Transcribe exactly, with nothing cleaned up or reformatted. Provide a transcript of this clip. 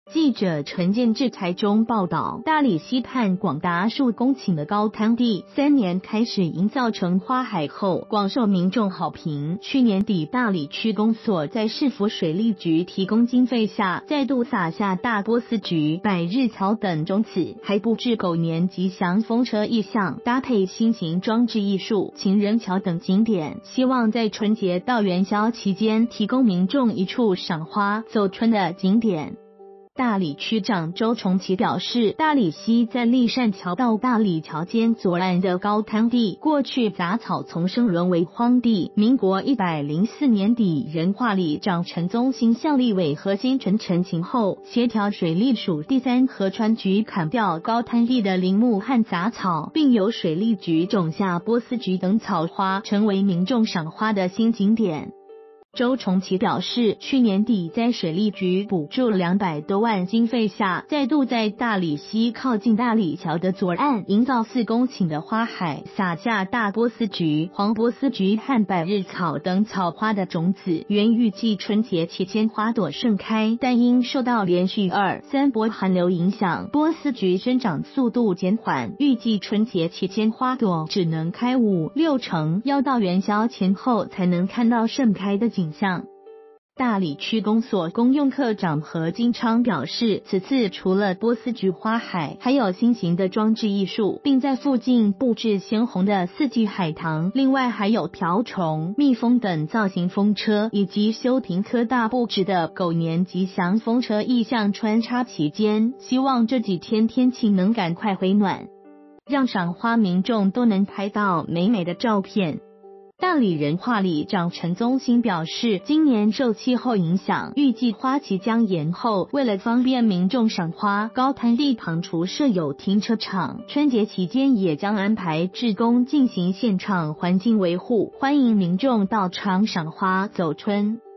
记者陈建志台中报道，大里溪畔广达数公顷的高滩地，三年开始营造成花海后，广受民众好评。去年底，大里区公所在市府水利局提供经费下，再度撒下大波斯菊、百日草等种子，还布置狗年吉祥风车意象，搭配新型装置艺术、情人桥等景点，希望在春节到元宵期间提供民众一处赏花、走春的景点。大里区长周崇奇表示，大里溪在立善桥到大里桥间左岸的高滩地，过去杂草丛生，沦为荒地。民国一百零四年底，人化里长陈宗兴向立委何新成陈情后，协调水利署第三河川局砍掉高滩地的林木和杂草，并由水利局种下波斯菊等草花，成为民众赏花的新景点。周崇奇表示，去年底在水利局补助两百多万经费下，再度在大里溪靠近大里桥的左岸营造四公顷的花海，撒下大波斯菊、黄波斯菊和百日草等草花的种子。原预计春节期间花朵盛开，但因受到连续二、三波寒流影响，波斯菊生长速度减缓，预计春节期间花朵只能开五六成，要到元宵前后才能看到盛开的景象。大里区公所公用科长何金昌表示，此次除了波斯菊花海，还有新型的装置艺术，并在附近布置鲜红的四季海棠，另外还有瓢虫、蜜蜂等造型风车，以及休停科大布置的狗年吉祥风车意象穿插其间，希望这几天天气能赶快回暖，让赏花民众都能拍到美美的照片。大里人化里长陈宗兴表示，今年受气候影响，预计花期将延后，为了方便民众赏花，高滩地旁除设有停车场，春节期间也将安排志工进行现场环境维护，欢迎民众到场赏花走春。